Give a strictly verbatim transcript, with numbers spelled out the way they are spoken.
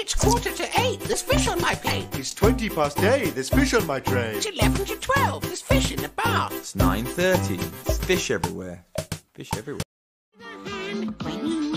It's quarter to eight, there's fish on my plate. It's twenty past eight, there's fish on my tray. It's eleven to twelve, there's fish in the bath. It's nine thirty, there's fish everywhere. Fish everywhere. The hen, queen.